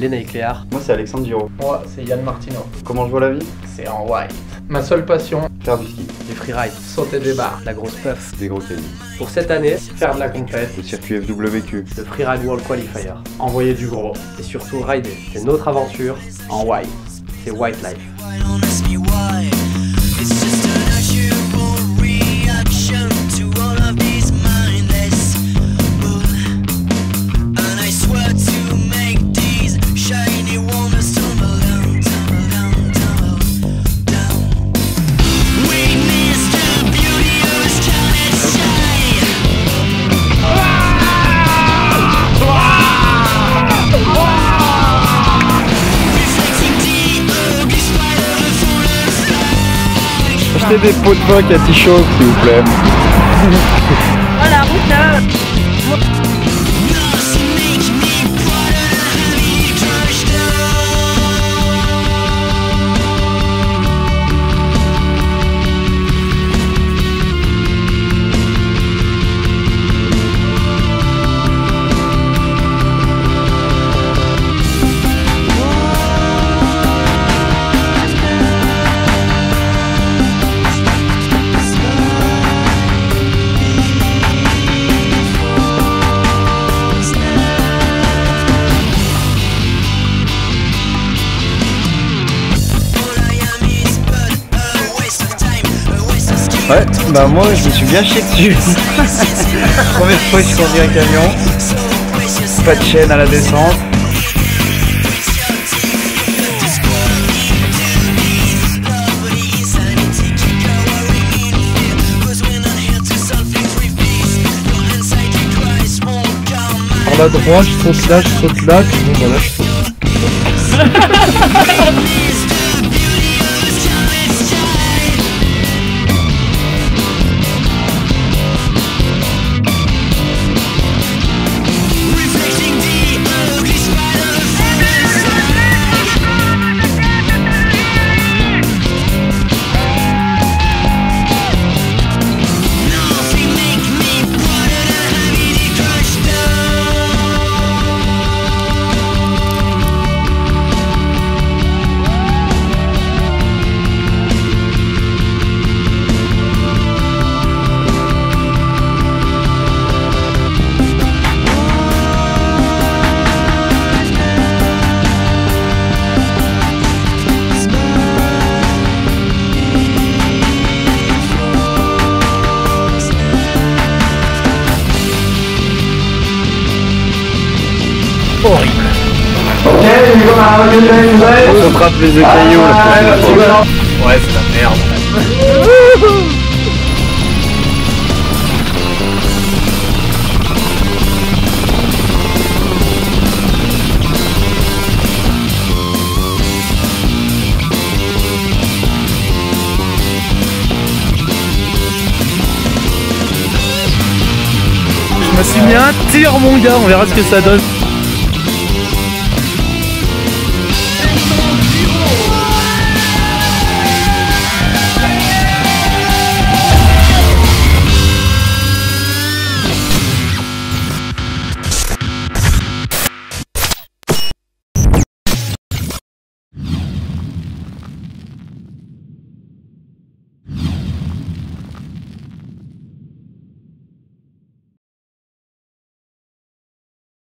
Lenny Cléard. Moi c'est Alexandre Giraud. Moi c'est Yann Martino. Comment je vois la vie? C'est en white. Ma seule passion, Faire du ski. Du freeride. sauter des barres. La grosse puff. Des gros cailloux. Pour cette année, Faire de la compète. Le circuit FWQ. le Freeride World Qualifier. Envoyer du gros. Et surtout rider. C'est notre aventure. En white. C'est White Life. Don't ask me why. It's just a natural reaction to all of these mindless bull. And I swear to make these shiny walnuts tumble down, tumble down, tumble down. We miss the beauty of a scarlet sky. Reflecting the ugly spider full of flag. Achetez des pots de phoque à Tichot s'il vous plaît. Oh la route là. Lost make me brighter than heavy crushed Ouais, bah moi je me suis bien chié dessus. Première fois que je conduis un camion, pas de chaîne à la descente. Par la droite, je saute là, puis bon bah là je saute. Reflecting the ugly spider from the flag. Nothing make me brighter than heavy crushed Horrible. On se frappe les cailloux là. Ouais, c'est la merde. Je me suis mis un tir mon gars, on verra ce que ça donne.